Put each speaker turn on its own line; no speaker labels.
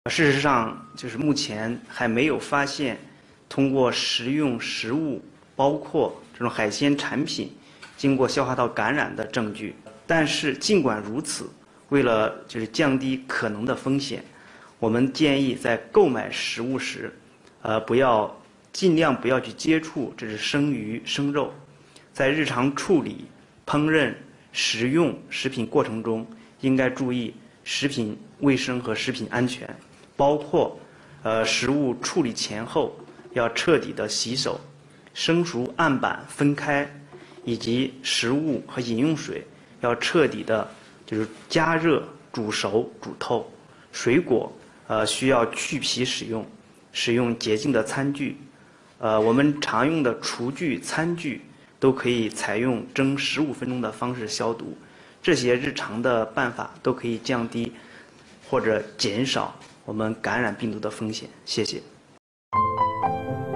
事实上，就是目前还没有发现通过食用食物，包括这种海鲜产品，经过消化道感染的证据。但是尽管如此，为了降低可能的风险，我们建议在购买食物时，尽量不要去接触这是生鱼、生肉，在日常处理、烹饪、食用食品过程中，应该注意食品卫生和食品安全，包括食物处理前后要彻底的洗手，生熟案板分开，以及食物和饮用水要彻底的加热、煮熟、煮透。水果需要去皮使用洁净的餐具。我们常用的厨具、餐具都可以采用蒸15分钟的方式消毒。这些日常的办法都可以降低或者减少我们感染病毒的风险。谢谢。